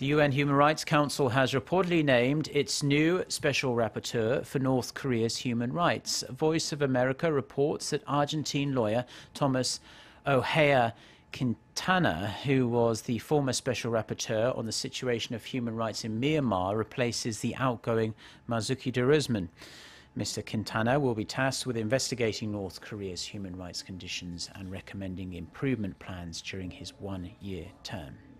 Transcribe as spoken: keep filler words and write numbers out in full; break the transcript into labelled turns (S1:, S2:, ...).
S1: The U N Human Rights Council has reportedly named its new Special Rapporteur for North Korea's human rights. Voice of America reports that Argentine lawyer Tomas Ojea Quintana, who was the former Special Rapporteur on the situation of human rights in Myanmar, replaces the outgoing Marzuki Darusman. Mister Quintana will be tasked with investigating North Korea's human rights conditions and recommending improvement plans during his one-year term.